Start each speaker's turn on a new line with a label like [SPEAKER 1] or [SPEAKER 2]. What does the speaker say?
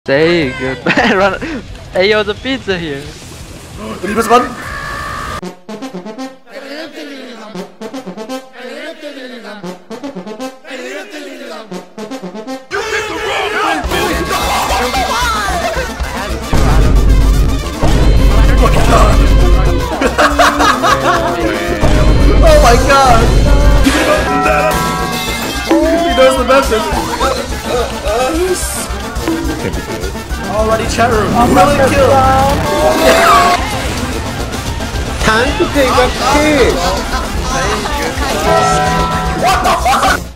[SPEAKER 1] Stay good. Run. Hey yo, the pizza here.
[SPEAKER 2] Did you press the button? Oh my god! He knows the message. Already chat room. Really kill.
[SPEAKER 3] Time to take a piss.
[SPEAKER 2] What the fuck?